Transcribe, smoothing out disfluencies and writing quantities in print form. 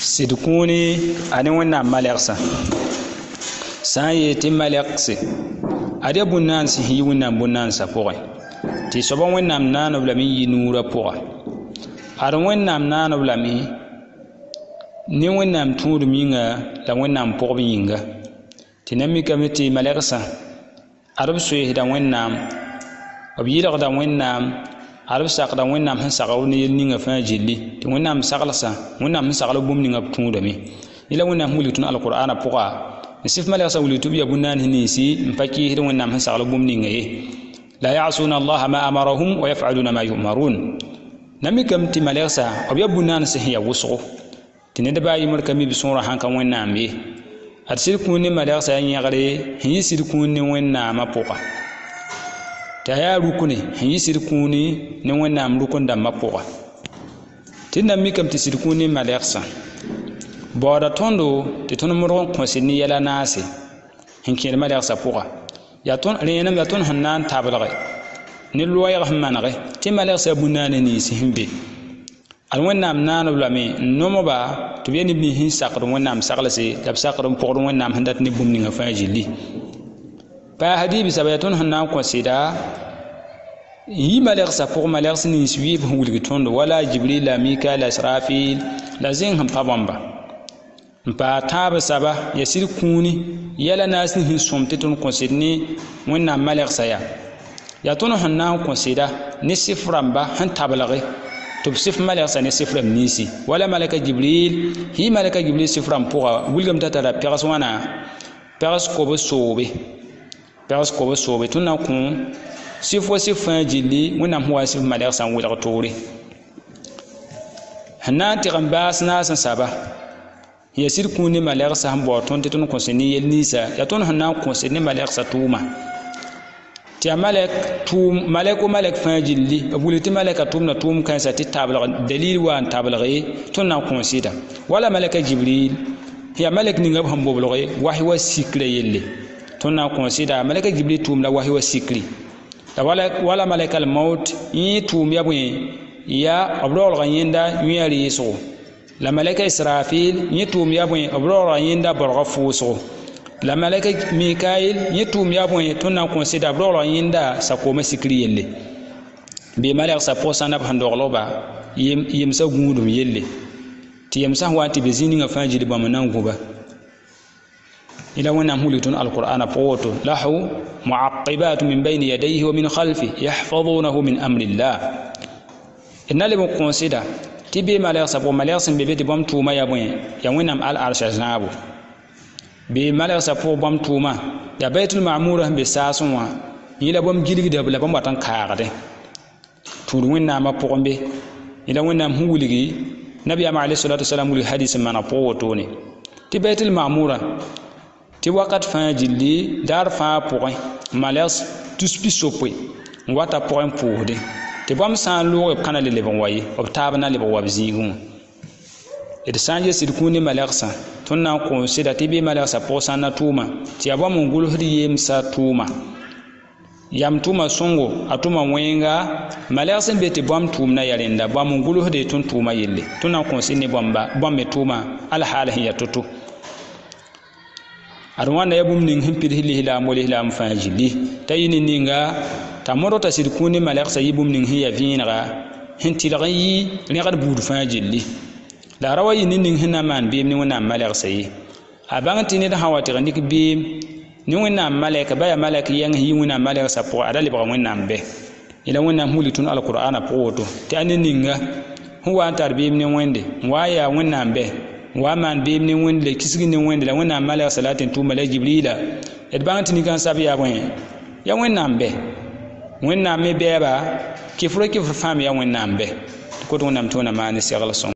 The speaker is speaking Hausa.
sidkuni ani wẽnnaam malɛgsa sã n yee tɩ malɛgse ad ya bũn-naan sẽn yi wẽnnaam bũn-naansã pʋgẽ tɩ soaba wẽnnaam naanb lame n yi nuurã pʋga ad wẽnnaam naanb lame ne wẽnnaam tũudum yĩnga la wẽnnaam pʋgb yĩnga tɩ na mikame tɩ malɛgsã ad b soeesda wẽnnaam b yɩlgda wẽnnaam ad b sakda wẽnnaam sẽn sagb ne yel ninga fãa gilli tɩ wẽnnaam saglsã wẽnnaam sẽn sagl bũmb ninga b tũudame yẽla wẽnnaam sẽn wilg tõnd alqur'ana pʋga n sɩf malɛgsã wilg tɩ b yaa bũn-naan sẽn ninsi n pa kɩɩsd wẽnnaam sẽn sagl bũmb ninga ye la ya'suna allaha ma amarahum wa yaf'aluna ma yu'marun na mikame tɩ malɛgsã b yaa bũn-naan sẽn ya wʋsgo tɩ ned baa yɩmr ka mi b sõorã sãn ka wẽnnaam ye ad sɩd kũun ne malɛgsã yaa yẽgre sẽn yɩ sɩd kũun ne wẽnnaamã pʋga t'a yaa rukne sẽn yɩ sɩd kũuni ne wẽnnaam rukn dãmbã pʋga tɩ d na mikame tɩ sɩd kũun ne malɛgsã baooda tõndo tɩ tõnd modg n kõ sɩd ne yɛla naase sẽn kẽed malɛgsã pʋga rẽenem yaa tõnd sẽn na n tablge ne loɛɛg sẽn manege tɩ malɛgsã yaa bũn-naanã nins sẽn be ad wẽnnaam naanb lame n nomba tɩ b yaa neb nins sẽn sakd wẽnnaam saglse la b sakd n pʋgd wẽnnaam sẽn dat ne bũmb ninga fãa gilli paasd y bisaba yaa tõnd sẽn na n kõ sɩda yi malɛgsã pʋg malɛgs nins wɩɩb sẽn wilg tõndo wala jibril la mikael la israfil la zẽng sẽn pa bãmba n paa tãab saba yaa sɩd kũuni yɛla naas nin sẽn sõm tɩ tõnd kõ sɩd ne wẽnnaam malɛgsã yaa tõnd sẽn na n kõ sɩda ne sɩf rãmba sẽn tablge tɩ b sɩf malɛgsã ne sɩf rãmb ninsi wala malɛka jibril sẽn yɩ malɛka jibril sɩf rãmb pʋga wilgame t'a tara pɛgs wãna pɛgs kob soobe tõnd na n kõ sɩf wa sɩf fãa gilli wẽnnaam sẽn wa sɩf malɛgsã n welg toore sẽn na n tɩg n baas naas n saba ya sɩd kũun ne malɛgsã sẽn baood tõnd tɩ tõnd kõsd ne yel ninsã yaa tõnd sẽn na n kõsd ne malɛgsã tʋʋma tɩ yaa malɛk wa malɛk fãa gilli b wilg tɩ malɛkã tʋʋmda tʋʋm kãensã tɩ tablg dalil wa n tablge tõnd na n kõ sɩda wala malɛka jibril yaa malɛk ninga b sẽn boblge wasy wa sikra yelle tõnd na n kõ sɩda malɛka jibril tʋʋmda wasy wa sikri wala malɛka almaut yẽ tʋʋm yaa bõe yaa b raoolga yẽnda yõ-a reesgo la malɛka israfil yẽ tʋʋm yaa bõe b raoolga yẽnda borga fʋʋsgo la malɛka mikael yẽ tʋʋm yaa bõe tõnd na n kõ sɩda b raoolga yẽnda sakoomã sikri yelle bee malɛgsã pʋgsã nab sẽn doglgba yemsã gũudum yelle tɩ yemsã sẽn wa n tɩ be zĩ ninga fãa gilli bãmb na n gũba إلى وين مولتون القرآن بوتو له معقبات من بين يديه ومن خلفه يحفظونه من أمر الله إن اللي بنقصده تبي مالك سبوا مالك سنبي تبام توما يا بوين يا وين العرش جنابه بي مالك سبوا بام توما يا بيت المعمور بساسوا إلى بام جيل ده بلا بام وطن كارده تقول وين ما بقومبه إلى وين مولي نبي عليه الصلاة والسلام ولي حديث ما نبوتوني تبيت المعمورة tɩ wakat fãa gilli daar fãa pʋgẽ malɛgs tuspi sopoe n wata pʋgẽ pʋʋsde tɩ bãmb sã n loog b kãna le leb n wa ye b taab na leb wa b zĩigẽ wã d sã n yesd kũun ne malɛgsã tõnd na n kõo sɩda tɩ bee malɛgsã pʋg sãn na tʋʋma tɩ yaa bãmb n gʋlsd yemsã tʋʋma yam tʋʋma sõngo a tʋʋma wẽnga malɛgs n be tɩ bãmb tʋʋmdã ya rẽnda bãmb n gʋlsde tõnd tʋʋma yelle tõnd na n kõo sɩd ne bãmb me tʋʋma alhaal sẽn ya to-to ad wãnda yaa bũmb ning sẽn pid lislaam wa lislaam fãa gilli t'a yɩ ne ninga t'a modg t'a sɩd kũun ne malɛgsã yɩ bũmb ning sẽn ya vẽenega sẽn tɩlg n yɩ rẽgd buud fãa gilli la ra wa yɩ ne ning sẽn na n maan beem ne wẽnnaam malɛgsã ye a bãng tɩ ned sã n wa tɩg n dɩk beem ne wẽnnaam malɛk ba yaa malɛk yɛng sẽn yɩ wẽnnaam malɛgsã pʋga ada lebga wẽnnaam bɛ yẽla wẽnnaam sẽn wilg tõnd alqur'ana pʋg woto tɩ a ne ninga sẽn wa n tar beem ne wẽnde n wa n yaa wẽnnaam bɛ wa man beem ne wẽnd la kisg ne wẽnd la wẽnnaam malɛgsã la tɩ n tʋʋma la jibrila d bãng tɩ nin-kãn sab yaa bõe yaa wẽnnaam bɛ wẽnnaam me bɛɛba kɩfr kɩfr fãa me yaa wẽnnaam bɛ tɩ kot wẽnnaam tɩ wẽna maan ne segl sõng